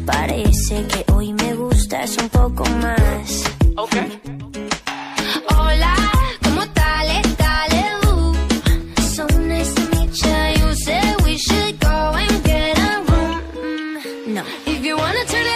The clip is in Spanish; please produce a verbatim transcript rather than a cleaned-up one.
Parece que hoy me gustas un poco más. Okay. Hola, ¿cómo tal? Dale, uh. So nice to meet ya. You said we should go and get a room. Mm, no. If you wanna turn